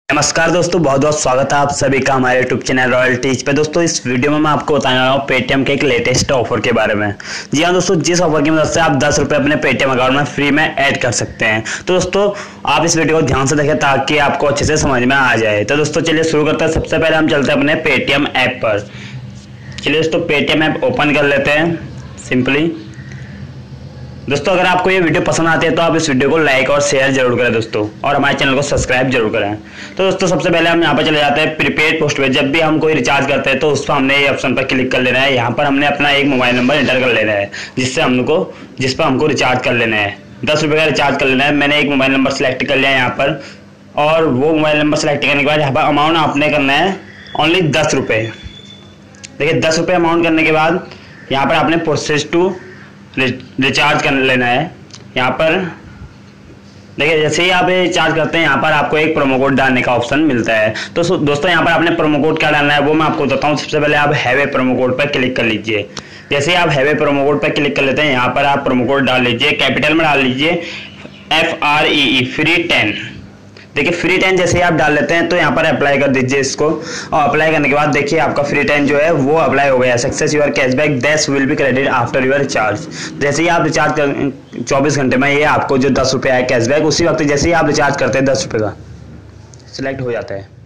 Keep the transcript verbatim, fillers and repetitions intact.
नमस्कार दोस्तों, बहुत बहुत स्वागत है आप सभी का हमारे यूट्यूब चैनल रॉयल्टीज पे। दोस्तों इस वीडियो में मैं आपको बताने वाला हूँ पेटीएम के एक लेटेस्ट ऑफर के बारे में। जी हाँ दोस्तों, जिस ऑफर की मदद से आप दस रुपये अपने पेटीएम अकाउंट में फ्री में ऐड कर सकते हैं। तो दोस्तों आप इस वीडियो को ध्यान से देखें ताकि आपको अच्छे से समझ में आ जाए। तो दोस्तों चलिए शुरू करते हैं। सबसे पहले हम चलते हैं अपने पेटीएम ऐप पर। चलिए दोस्तों पेटीएम ऐप ओपन कर लेते हैं सिंपली। दोस्तों अगर आपको ये वीडियो पसंद आती है तो आप इस वीडियो को लाइक और शेयर जरूर करें दोस्तों, और हमारे चैनल को सब्सक्राइब जरूर करें। तो दोस्तों सबसे पहले हम यहाँ पर चले जाते हैं प्रीपेड पोस्ट पे। जब भी हम कोई रिचार्ज करते हैं तो उस पर हमने ये ऑप्शन पर क्लिक कर लेना है। यहाँ पर हमने अपना एक मोबाइल नंबर एंटर कर लेना है जिससे हमको जिस पर हमको रिचार्ज कर लेना है। दस रुपये का रिचार्ज कर लेना है। मैंने एक मोबाइल नंबर सेलेक्ट कर लिया है यहाँ पर, और वो मोबाइल नंबर सेलेक्ट करने के बाद यहाँ पर अमाउंट आपने करना है ओनली दस रुपये। देखिए दस रुपये अमाउंट करने के बाद यहाँ पर आपने प्रोसेस टू रिचार्ज कर लेना है। यहाँ पर देखिए जैसे ही आप रिचार्ज करते हैं यहाँ पर आपको एक प्रोमो कोड डालने का ऑप्शन मिलता है। तो दोस्तों यहाँ पर आपने प्रोमो कोड क्या डालना है वो मैं आपको बताता हूँ। सबसे पहले आप हैव ए प्रोमो कोड पर क्लिक कर लीजिए। जैसे ही आप हैव ए प्रोमो कोड पर क्लिक कर लेते हैं यहाँ पर आप प्रोमो कोड डाल लीजिए, कैपिटल में डाल लीजिए F R E E free ten. देखिए फ्री टेन जैसे ही आप डाल लेते हैं तो यहाँ पर अप्लाई कर दीजिए इसको, और अप्लाई करने के बाद देखिए आपका फ्री टेन जो है वो अप्लाई हो गया है। Success your cashback that's will be credit after your recharge. जैसे ही आप रिचार्ज कर चौबीस घंटे में ये आपको जो दस रुपये है कैशबैक, उसी वक्त जैसे ही आप रिचार्ज करते हैं दस रुपये का सिलेक्ट हो जाता है।